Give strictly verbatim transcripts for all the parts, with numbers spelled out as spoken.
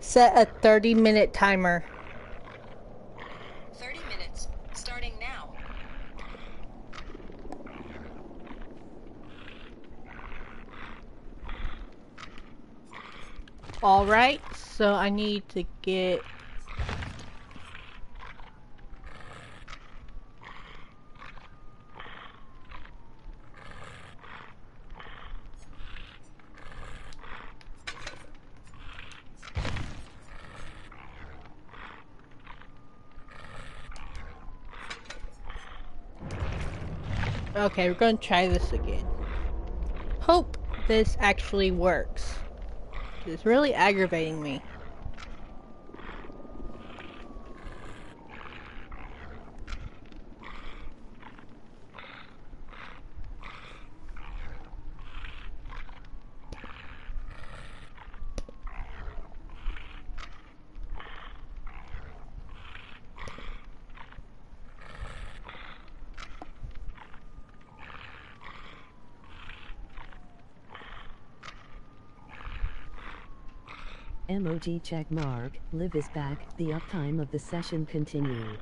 Set a thirty minute timer. thirty minutes, starting now. Alright, so I need to get... Okay, we're gonna try this again. Hope this actually works. It's really aggravating me. M O G check mark, live is back, the uptime of the session continue.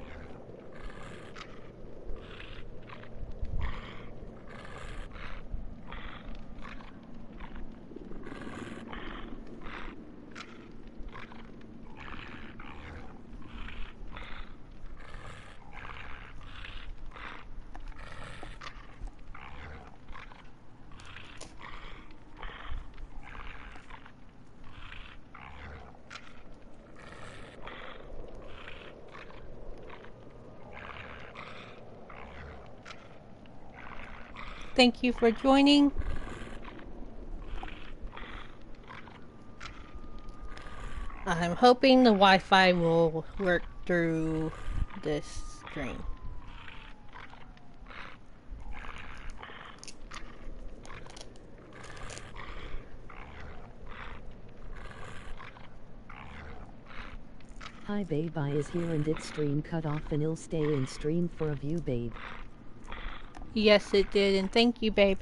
Thank you for joining. I'm hoping the Wi-Fi will work through this stream. Hi babe, I is here and its stream cut off and it'll stay in stream for a view babe. Yes, it did, and thank you, babe.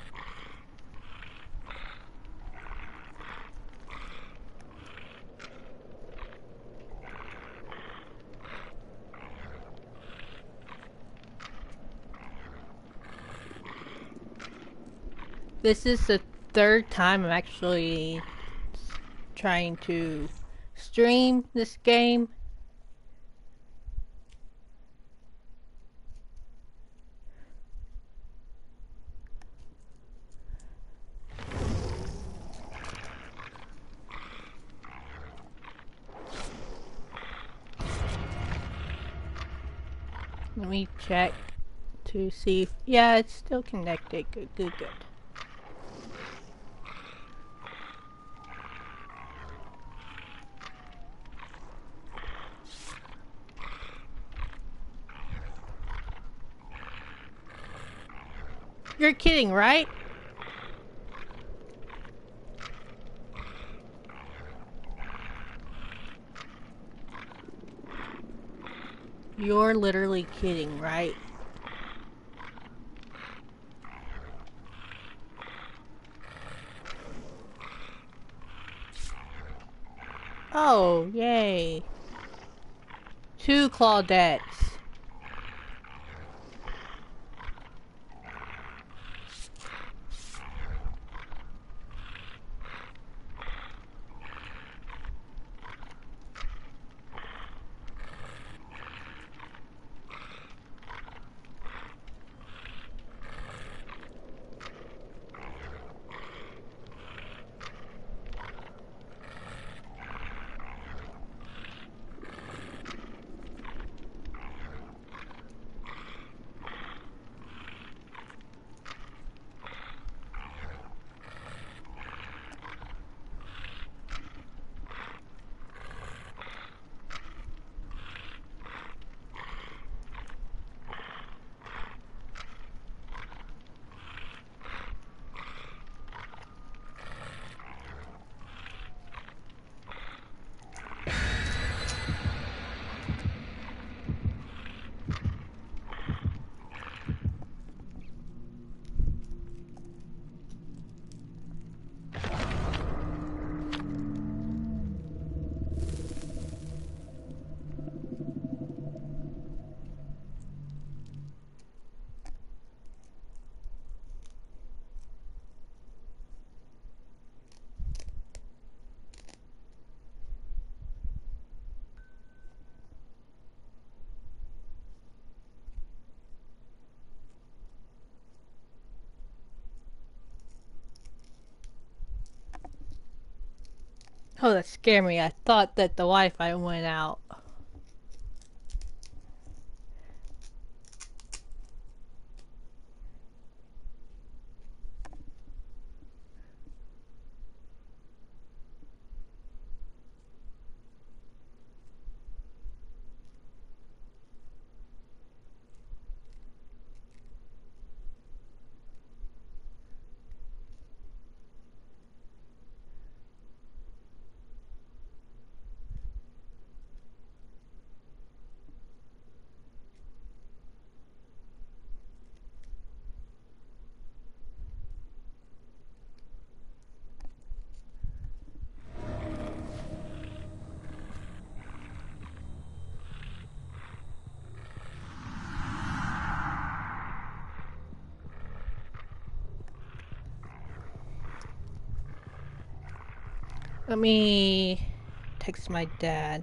This is the third time I'm actually trying to stream this game. Let me check to see if, yeah, it's still connected. Good, good, good. You're kidding, right? You're literally kidding, right? Oh, yay. Two Claudettes. Oh, that scared me. I thought that the Wi-Fi went out. Let me text my dad.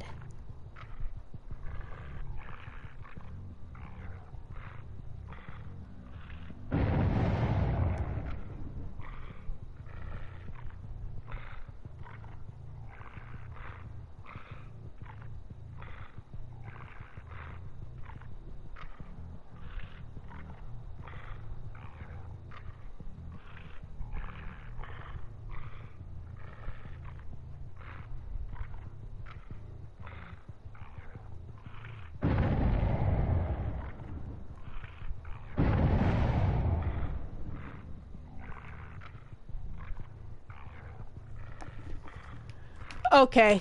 Okay.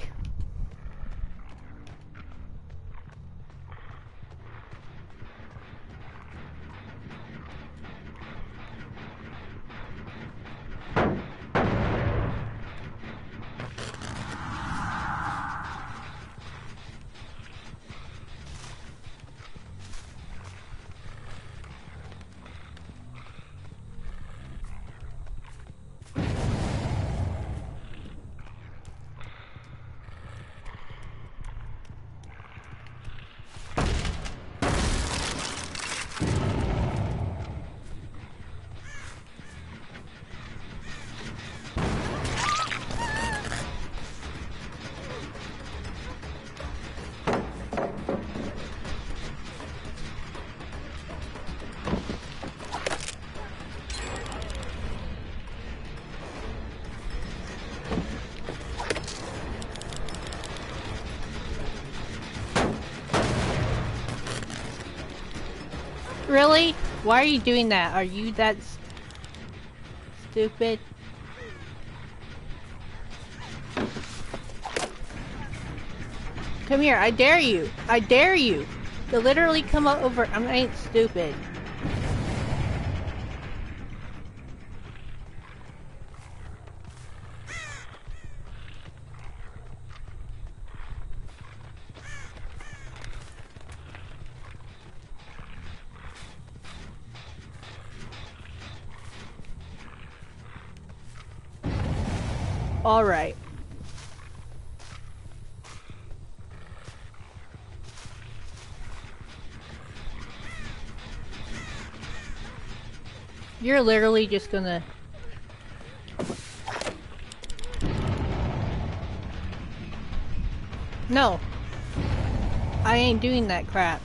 Really? Why are you doing that? Are you that st stupid? Come here, I dare you. I dare you. To literally come over. I ain't stupid. All right. You're literally just gonna... No. I ain't doing that crap.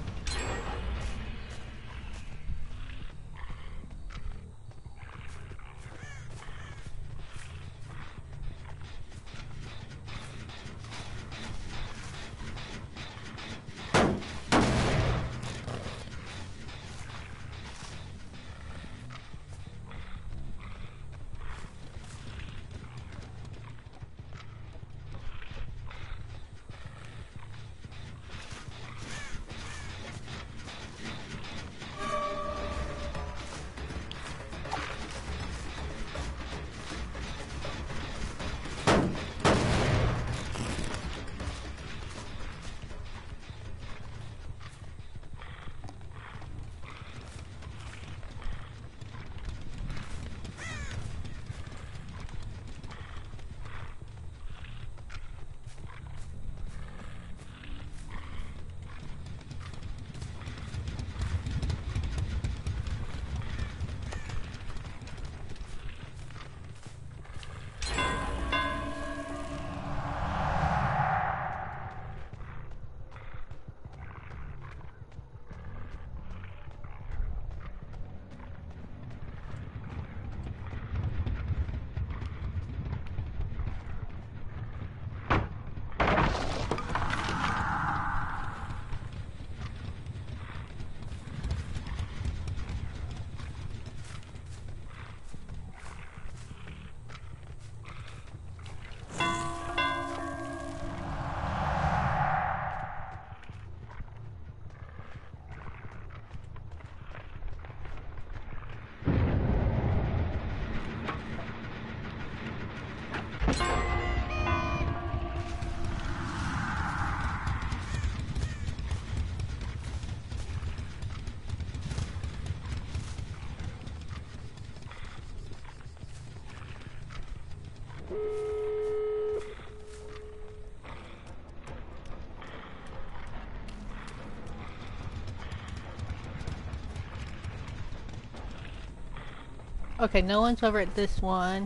Okay, no one's over at this one.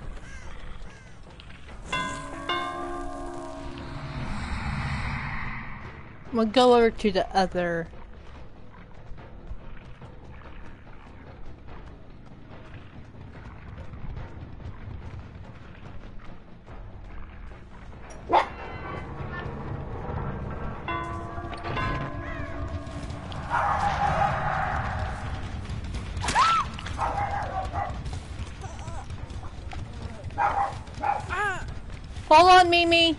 We'll go over to the other. Hold on, Mimi.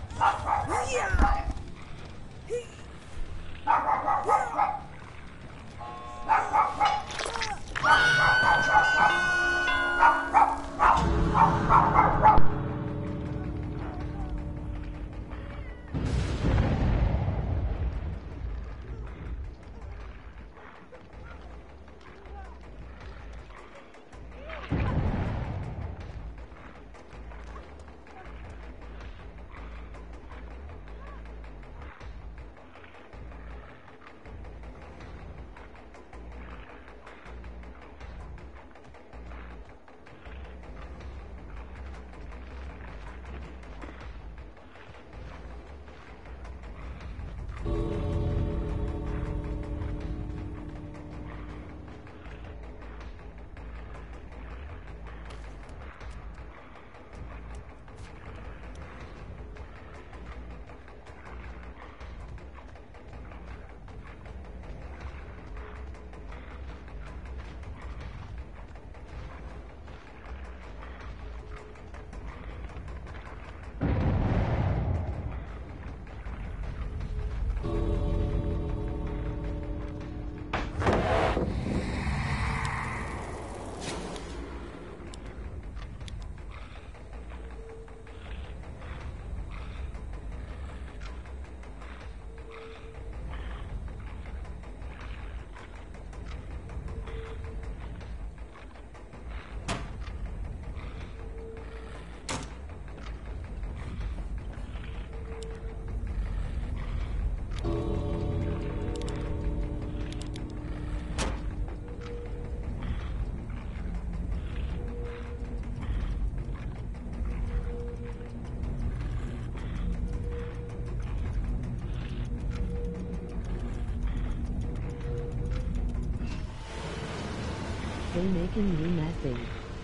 They making you mad, babe.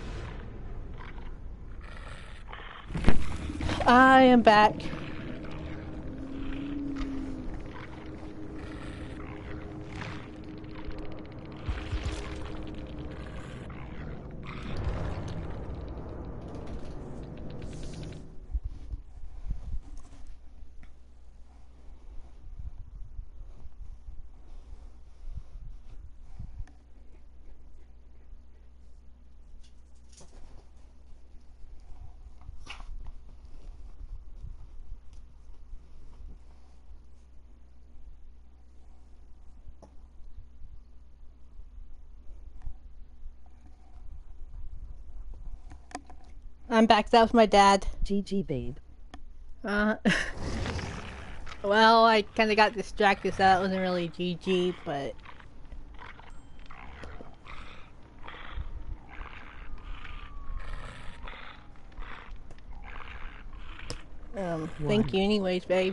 I am back. I'm back. That was my dad. G G, babe. Uh, well, I kind of got distracted, so that wasn't really G G, but... Um, thank One. you anyways, babe.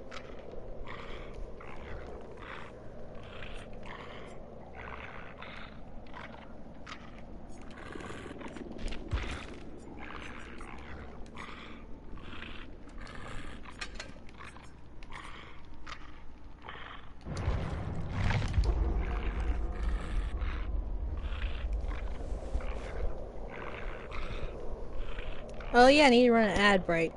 Oh yeah, I need to run an ad break.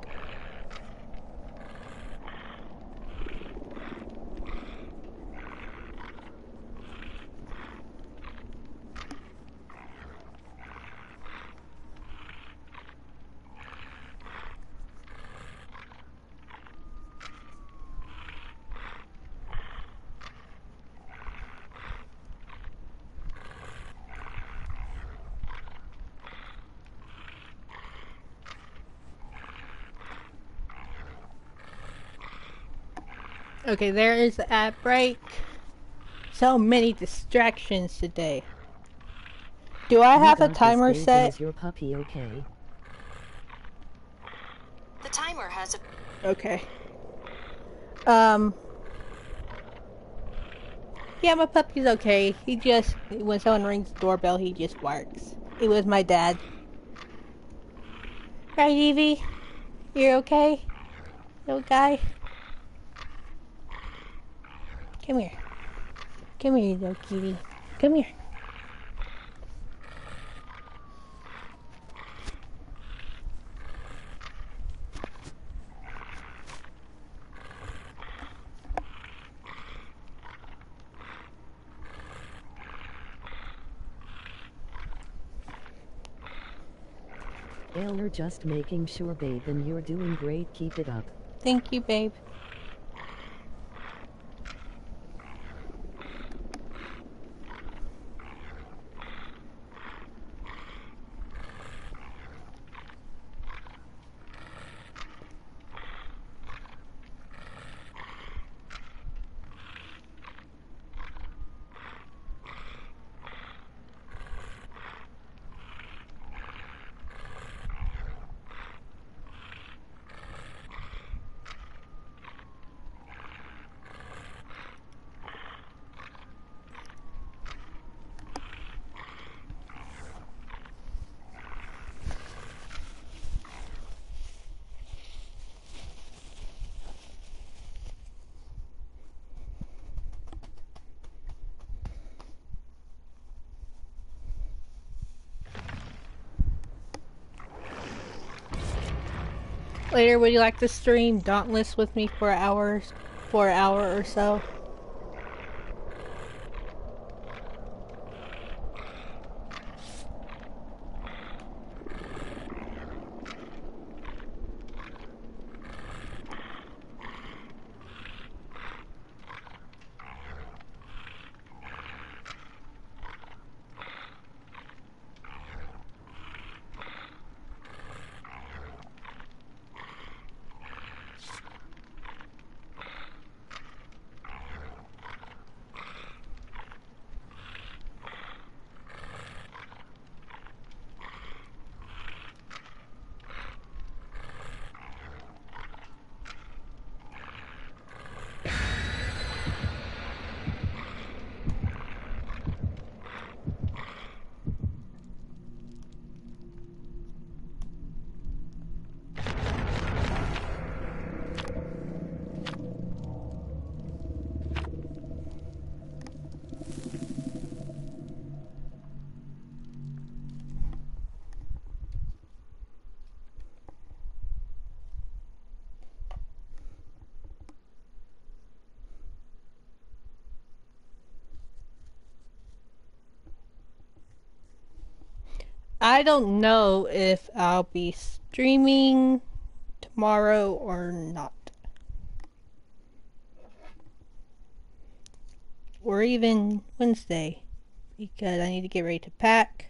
Okay, there is the ad break. So many distractions today. Do I You have a got this, timer babe, and set? is your puppy okay? The timer has a. Okay. Um. Yeah, my puppy's okay. He just, when someone rings the doorbell, he just barks. It was my dad. Right, Evie? You're okay? Little guy? Come here. Come here, you little kitty. Come here. Taylor, just making sure, babe, and you're doing great. Keep it up. Thank you, babe. Later, would you like to stream Dauntless with me for hours, for an hour or so? I don't know if I'll be streaming tomorrow or not. Or even Wednesday. Because I need to get ready to pack.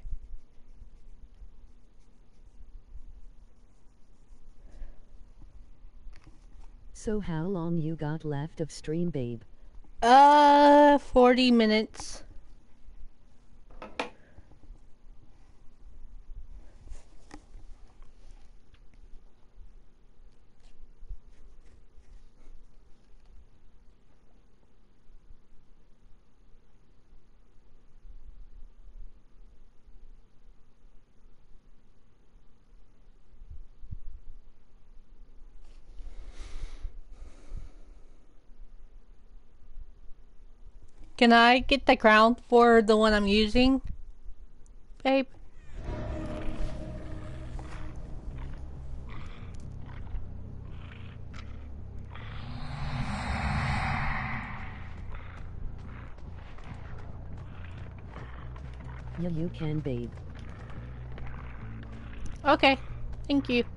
So how long you got left of stream, babe? Uh, forty minutes. Can I get the crown for the one I'm using, babe? Yeah, you can, babe. Okay, thank you.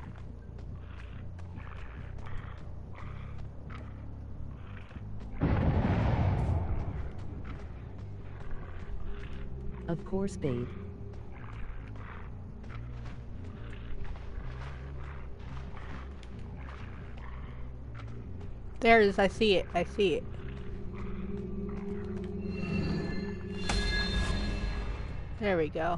Of course, babe. There it is. I see it. I see it. There we go.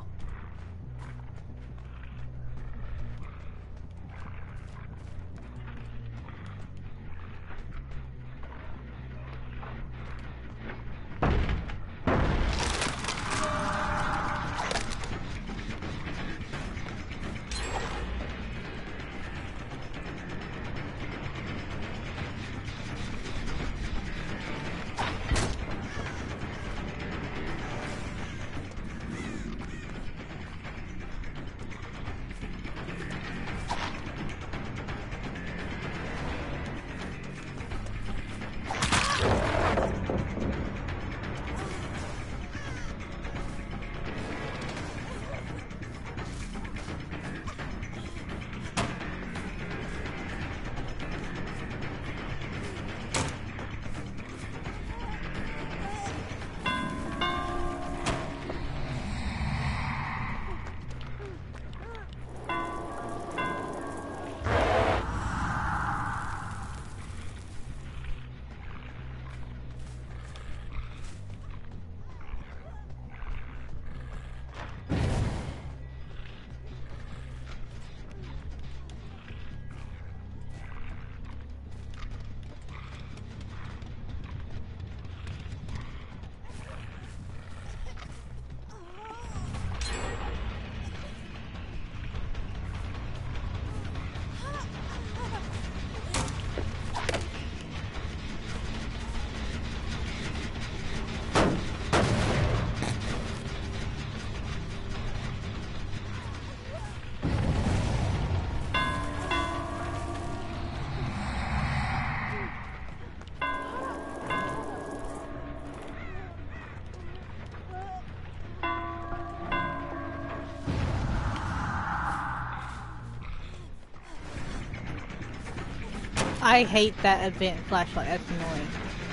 I hate that event flashlight. That's annoying.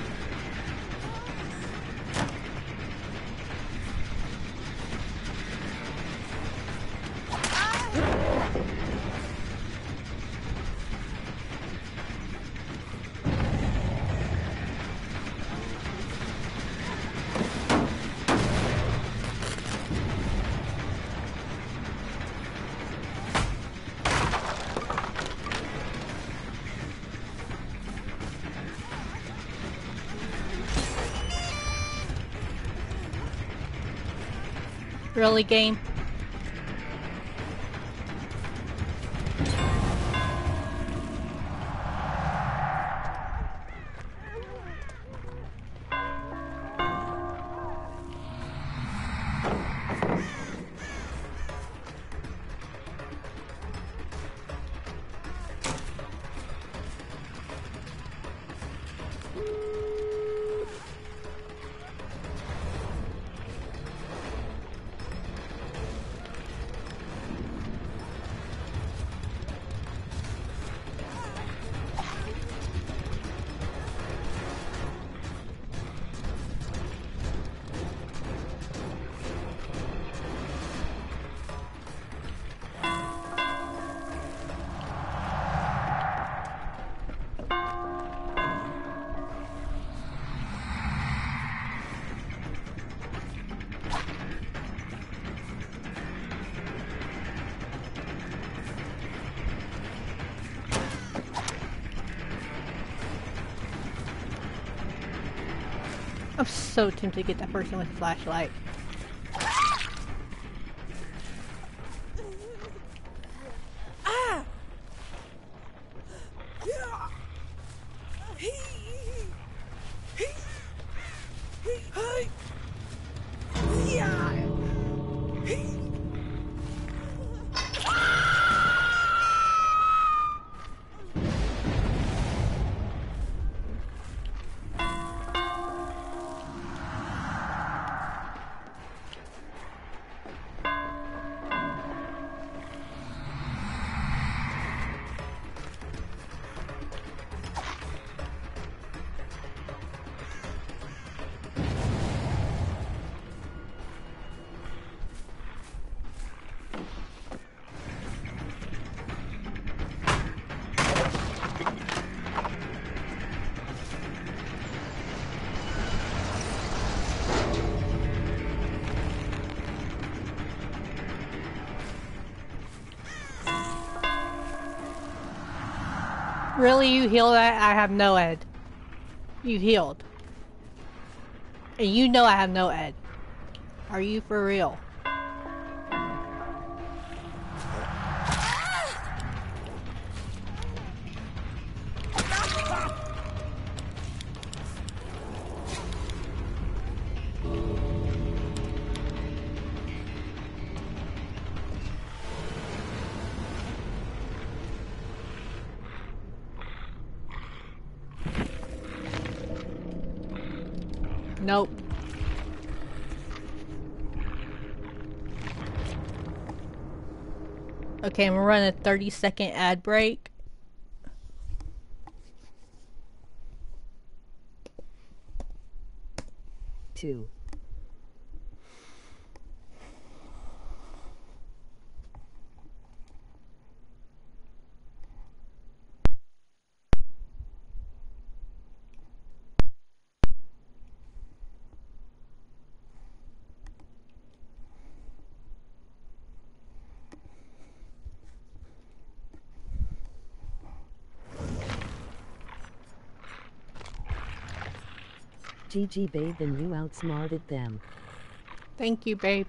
Really, game? I'm so tempted to get that person with a flashlight. Really, you heal that? I have no ed. You healed. And you know I have no ed. Are you for real? Nope. Okay, I'm gonna run a thirty second ad break. Two. G G babe, and you outsmarted them. Thank you, babe.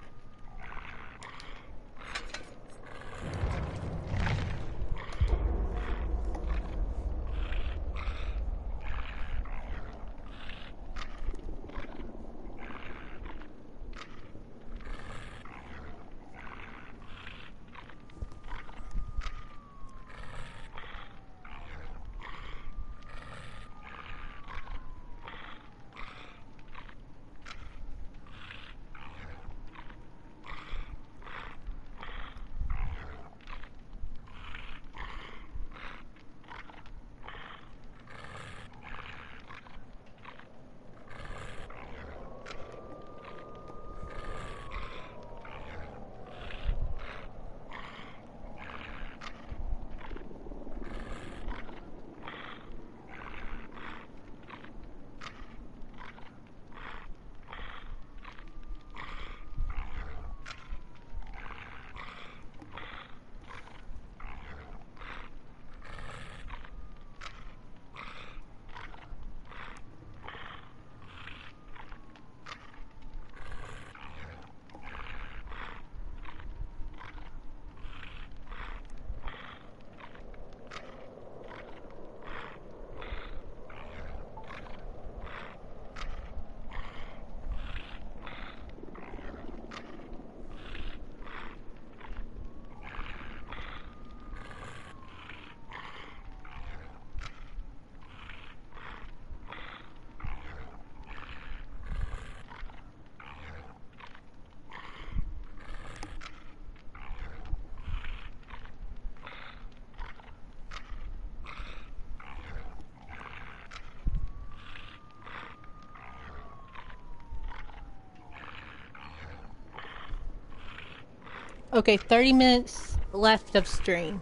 Okay, thirty minutes left of stream.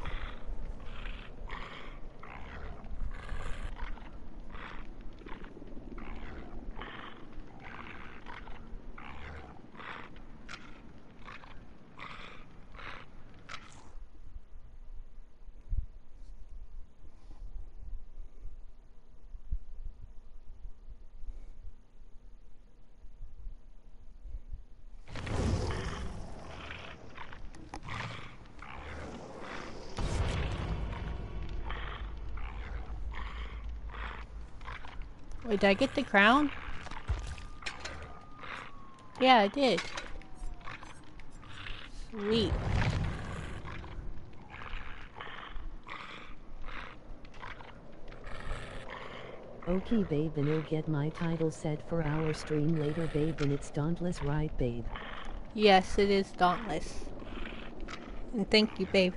Wait, did I get the crown? Yeah, I did. Sweet. Okay babe, and you'll get my title set for our stream later babe, and it's Dauntless, right babe? Yes, it is Dauntless. And thank you, babe.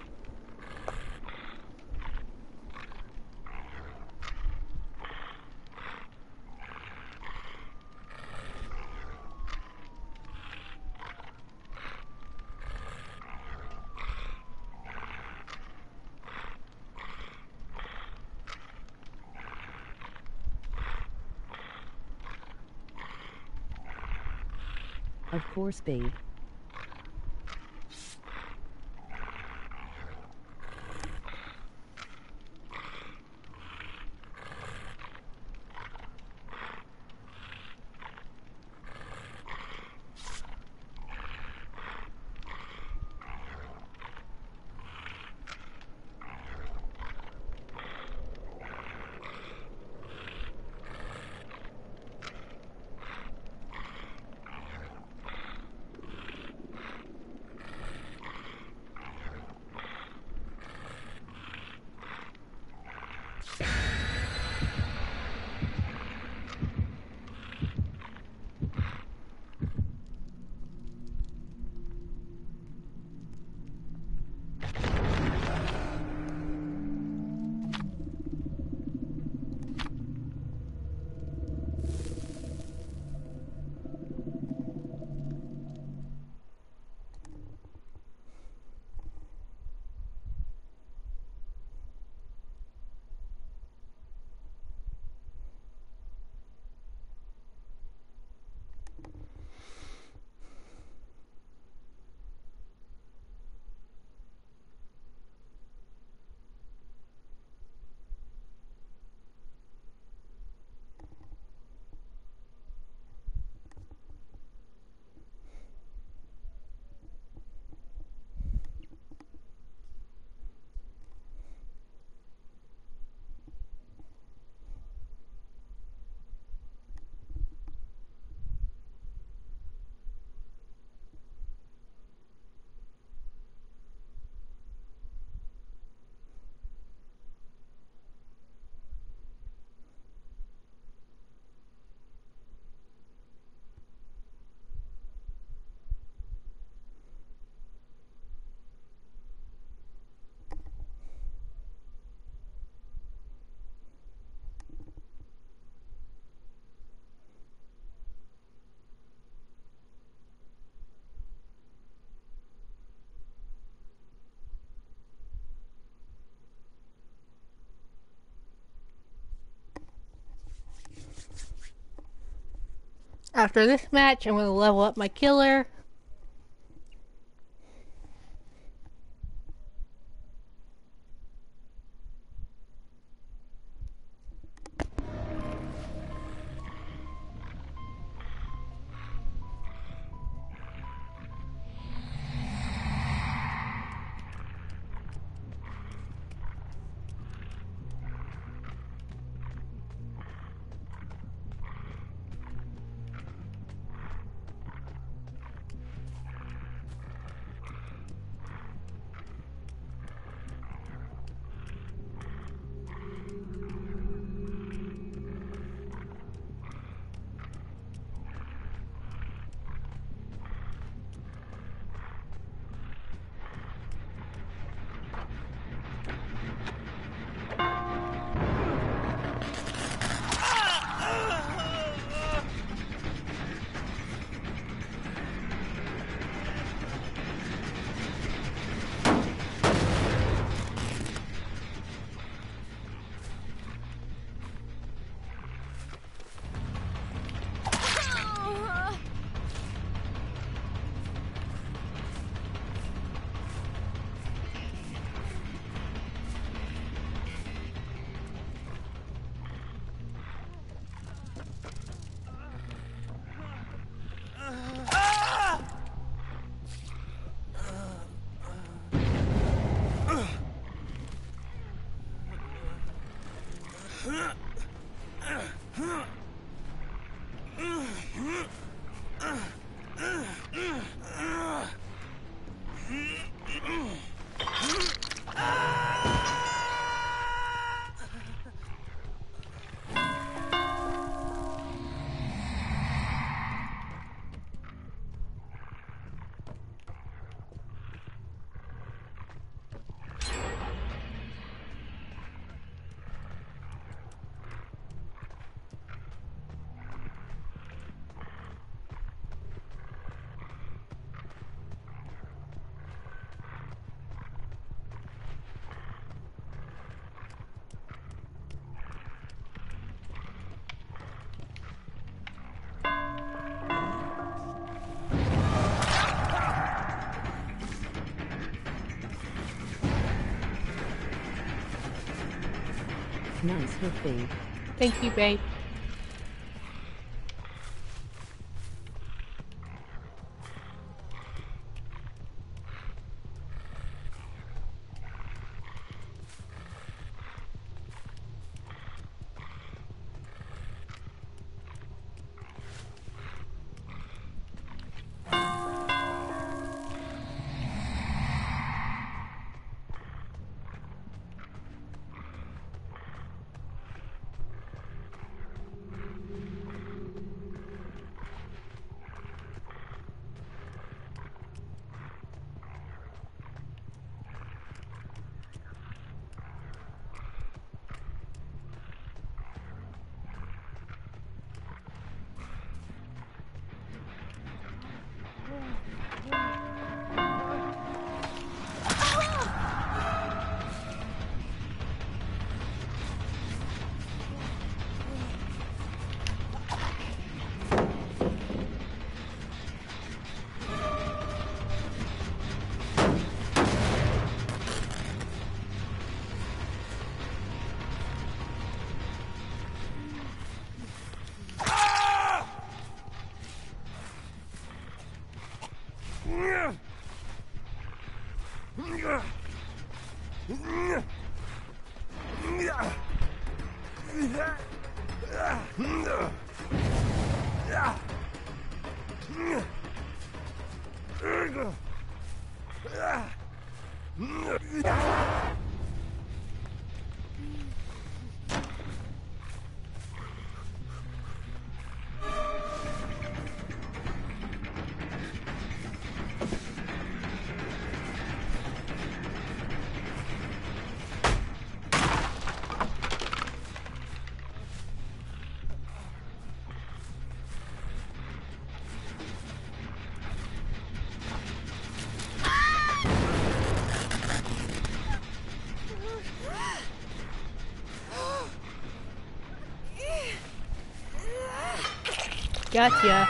Of course babe. After this match, I'm gonna level up my killer. Nice hit, babe. Thank you, babe. Gotcha.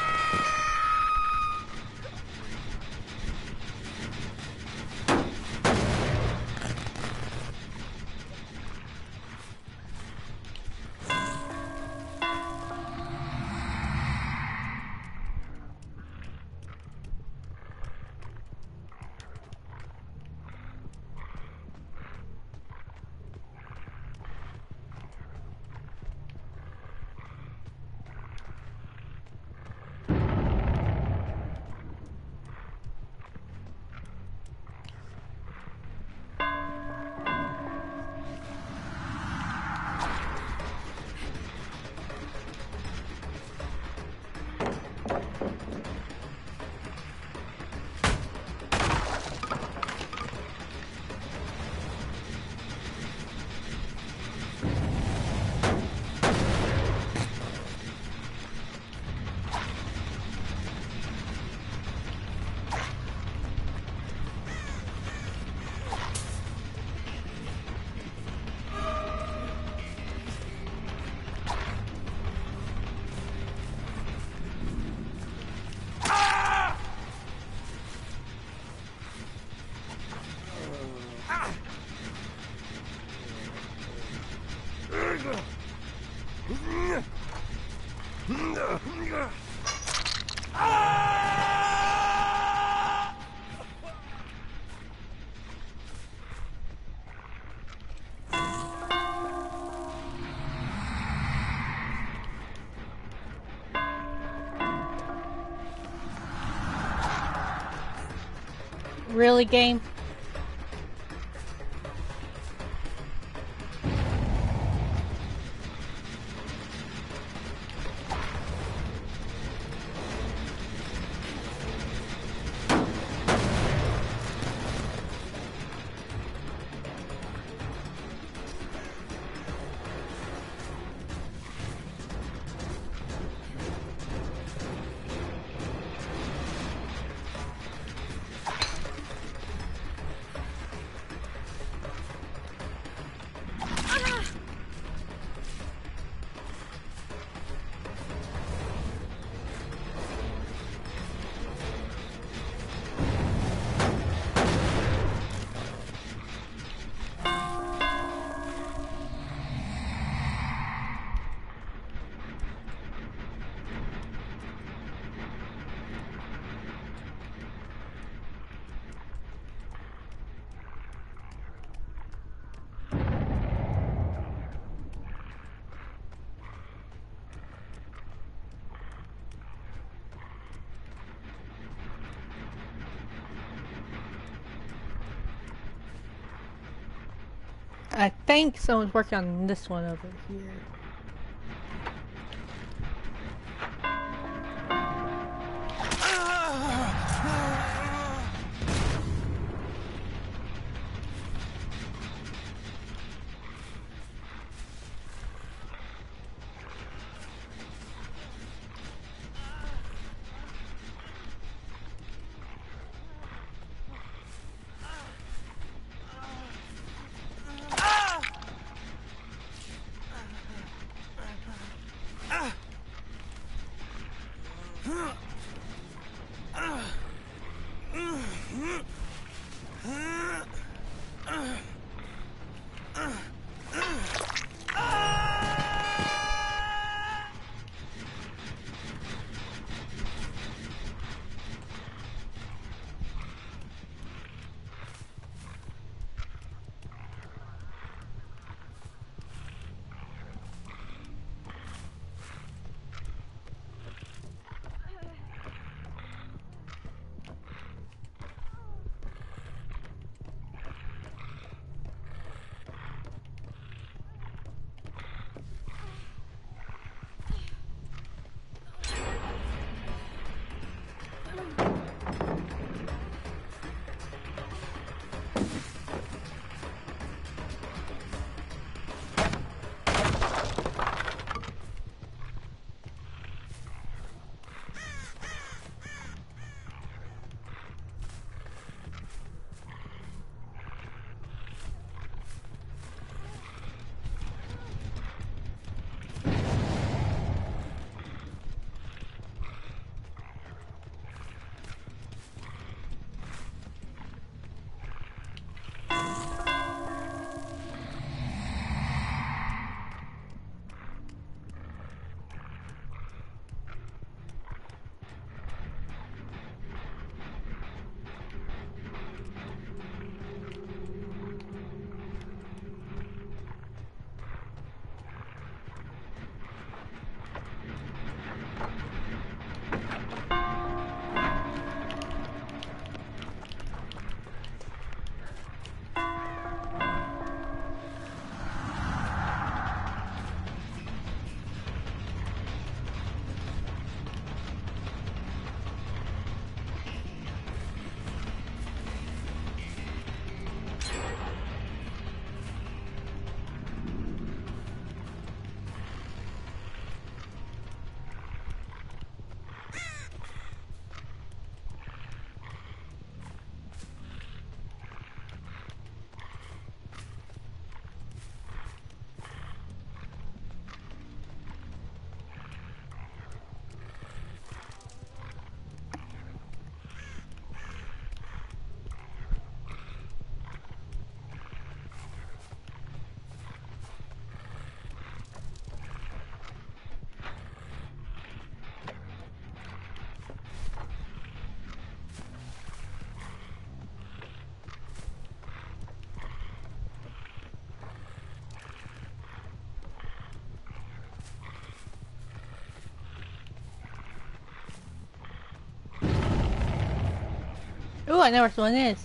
Really, game? I think someone's working on this one over here. Ooh, I know where someone is.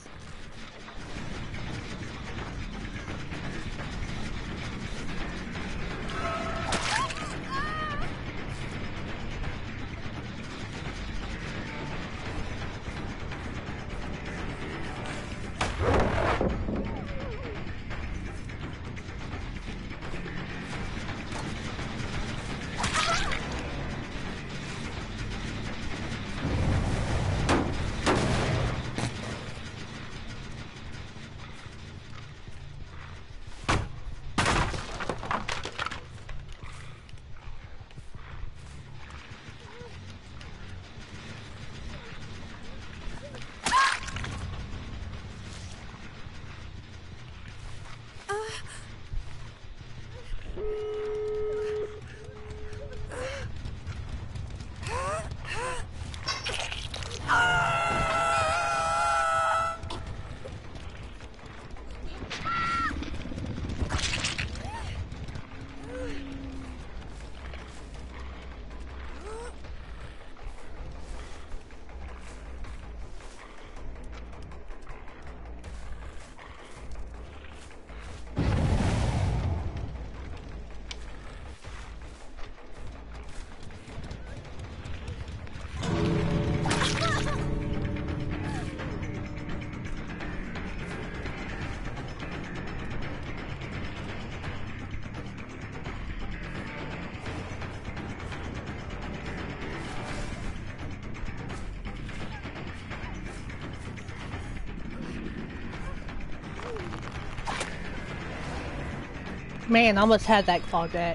Man, I almost had that claw back.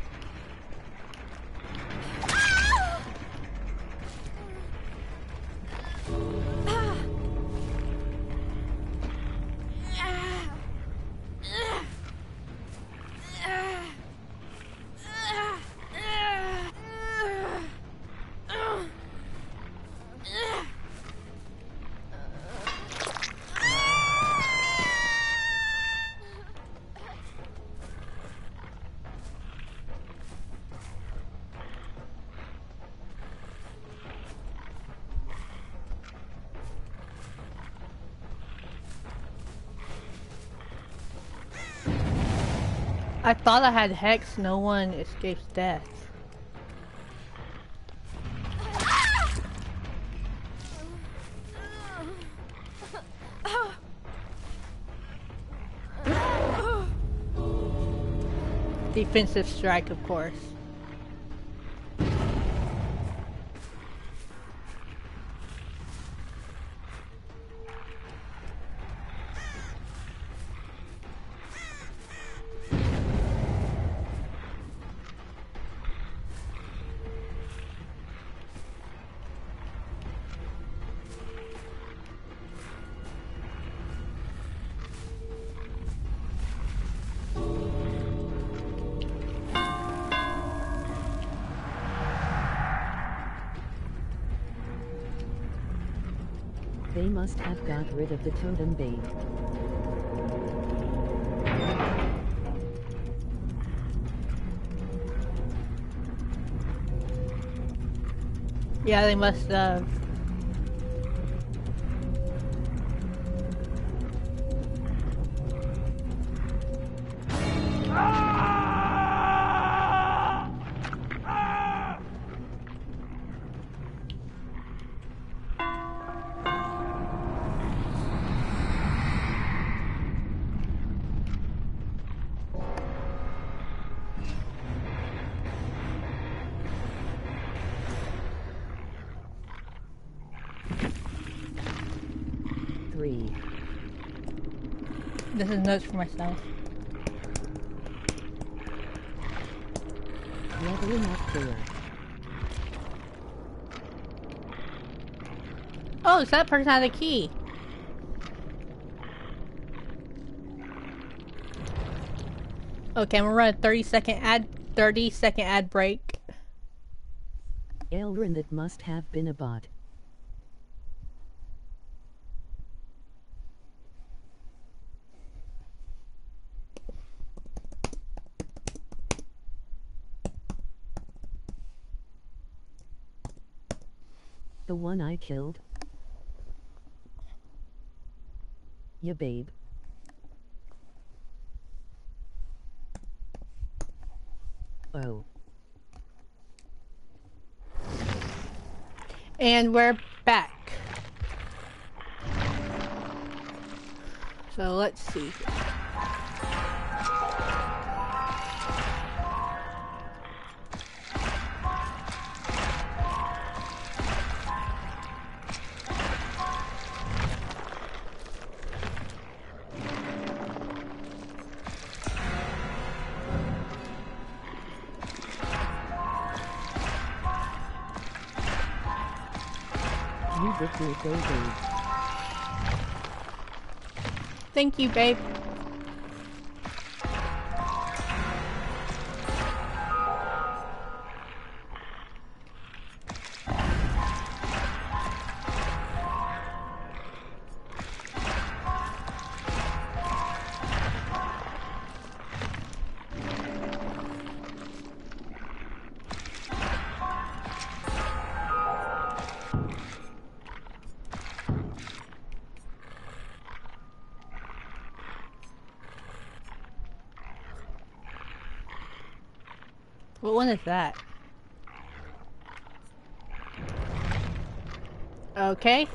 I thought I had Hex, no one escapes death. Defensive strike, of course. They must have got rid of the totem bait. Yeah, they must have. Three. This is notes for myself. Leveling up clear. Oh, so that person had a key. Okay, I'm gonna run a thirty second ad thirty second ad break. Elrin, that must have been a bot. The one I killed? Yeah, babe. Oh. And we're back. So let's see. You did good, go, babe. Thank you, babe. What one is that? Okay.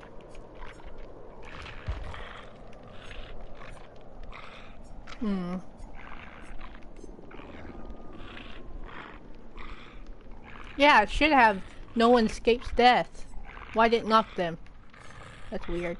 Hmm. Yeah, it should have no one escapes death. Why didn't it knock them? That's weird.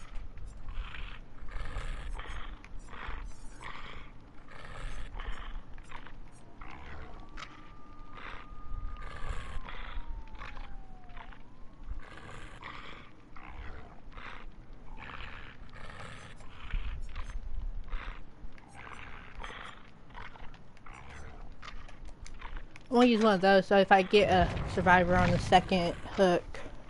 I'm gonna use one of those so if I get a survivor on the second hook.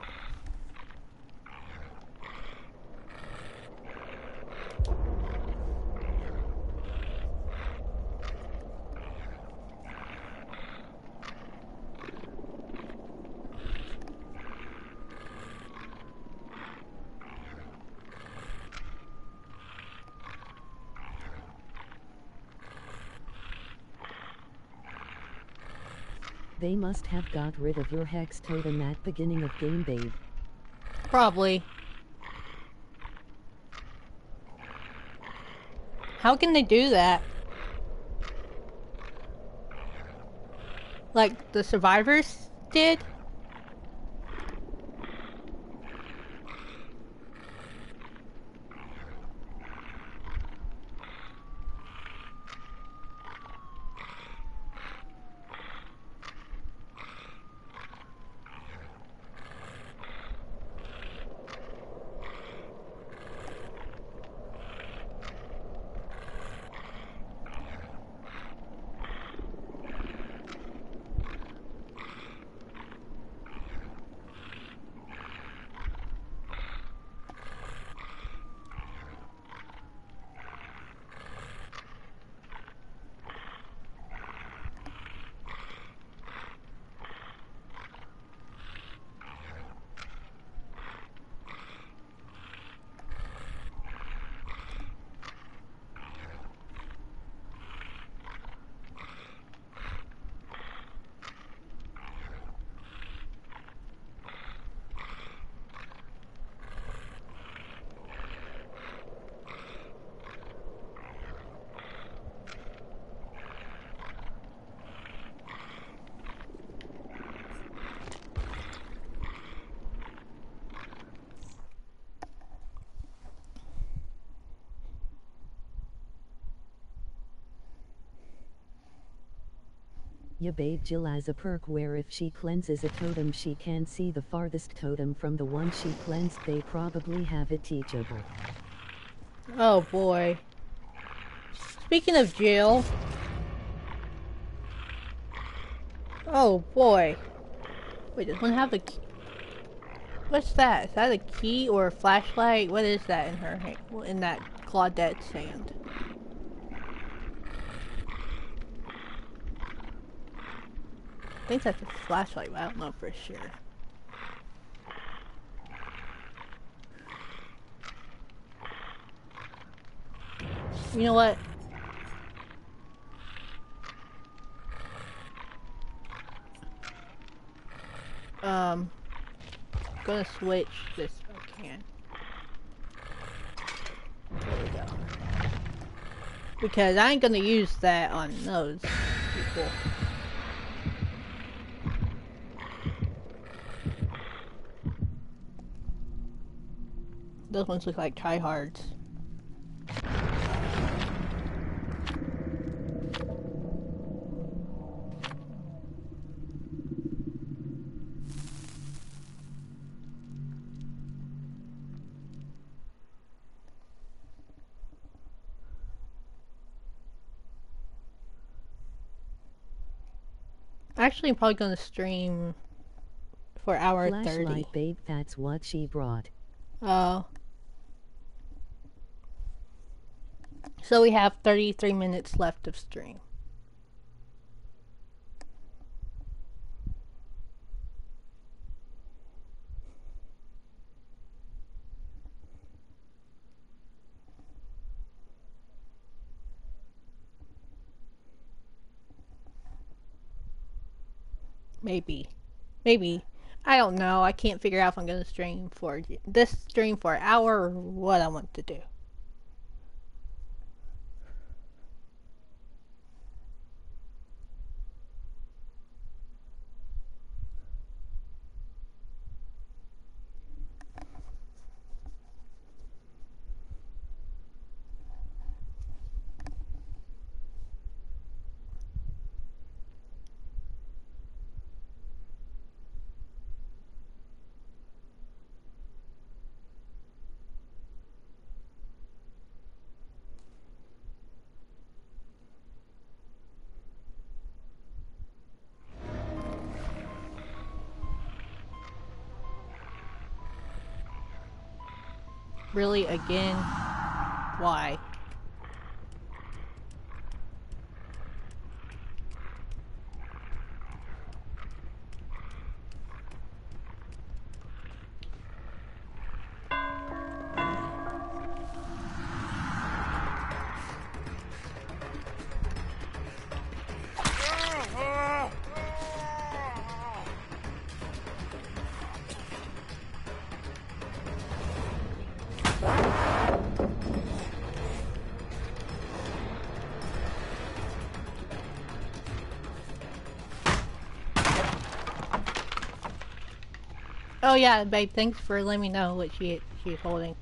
They must have got rid of your hex totem at beginning of game, babe. Probably. How can they do that? Like the survivors did? Yeah, babe, Jill has a perk where if she cleanses a totem she can see the farthest totem from the one she cleansed. They probably have it teachable. Oh boy. Speaking of Jill. Oh boy. Wait, does one have a key? What's that? Is that a key or a flashlight? What is that in her hand? Well, in that Claudette's hand? I think that's a flashlight, but I don't know for sure. You know what? Um, I'm gonna switch this if I can. There we go. Because I ain't gonna use that on those people. Those ones look like tryhards. Actually, I'm probably gonna stream for hour thirty. Flashlight babe, that's what she brought. Oh. So we have thirty-three minutes left of stream. Maybe. Maybe. I don't know. I can't figure out if I'm going to stream for this stream for an hour or what I want to do. Really? Again? Why? Oh yeah, babe, thanks for letting me know what she she's holding.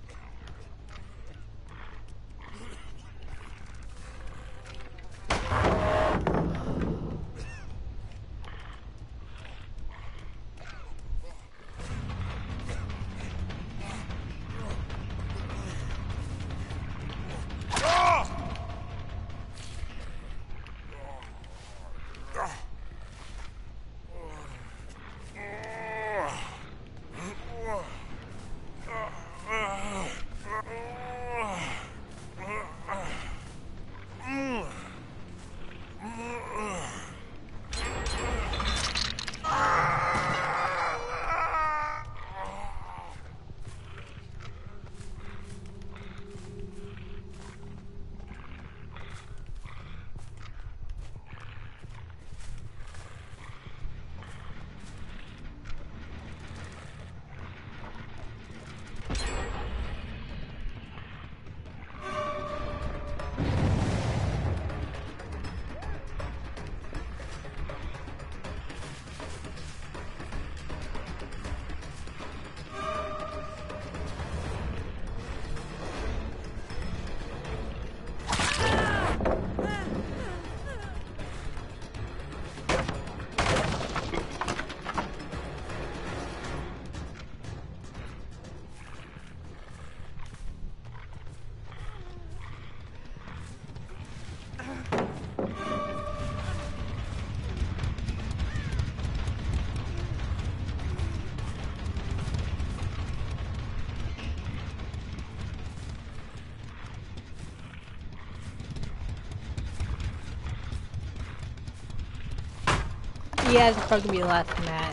Yeah, it's probably gonna be the last match.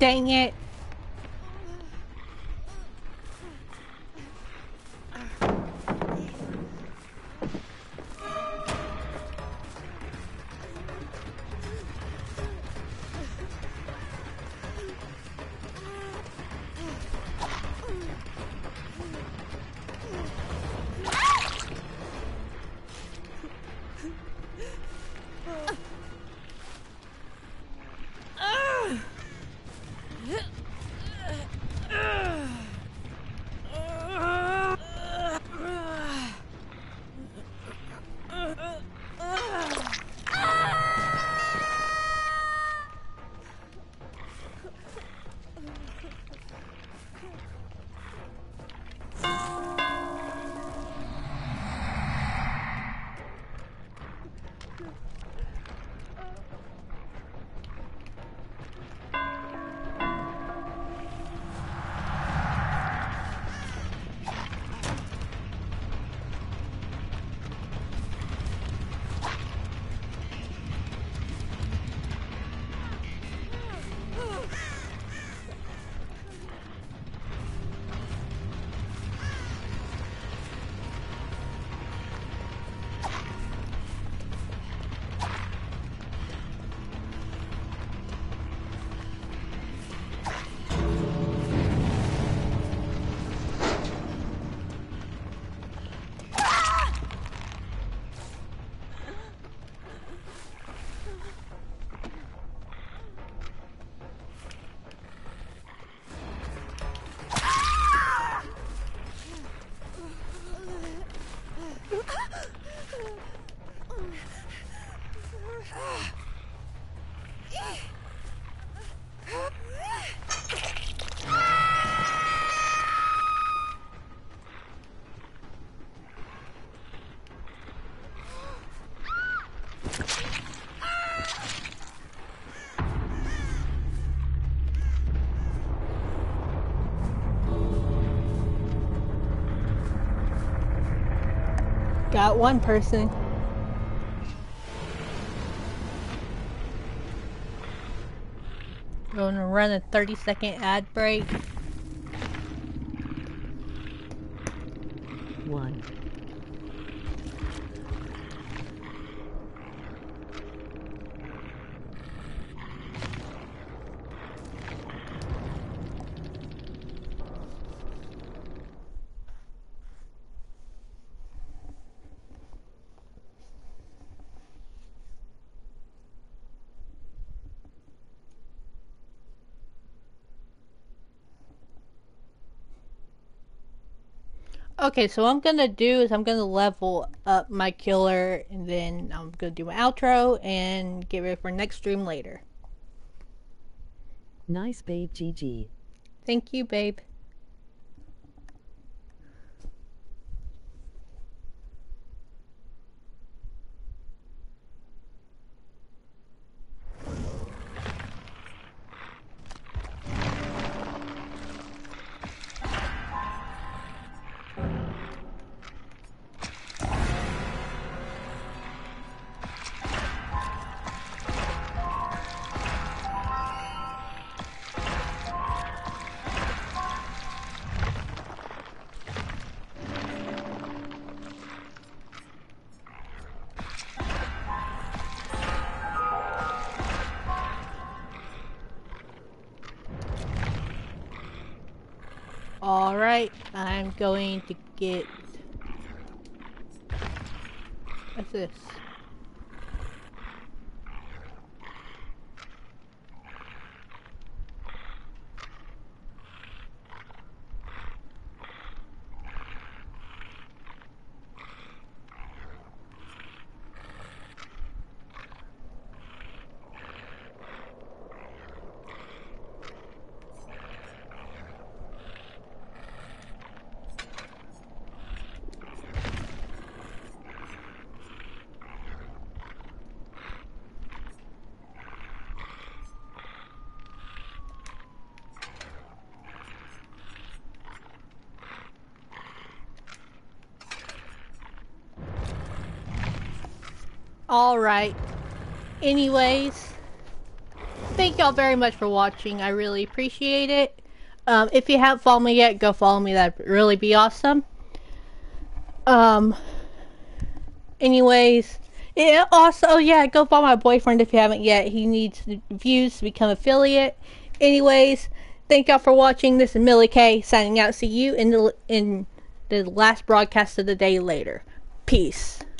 Dang it. Got one person. Gonna run a thirty second ad break. One. Okay, so what I'm gonna do is I'm gonna level up my killer and then I'm gonna do my outro and get ready for next stream later. Nice babe, G G. Thank you, babe. Alright, I'm going to get... What's this? Alright. Anyways, thank y'all very much for watching. I really appreciate it. Um, if you haven't followed me yet, go follow me. That'd really be awesome. Um. Anyways, yeah. Also, yeah, go follow my boyfriend if you haven't yet. He needs views to become affiliate. Anyways, thank y'all for watching. This is Millie K signing out. See you in the in the last broadcast of the day later. Peace.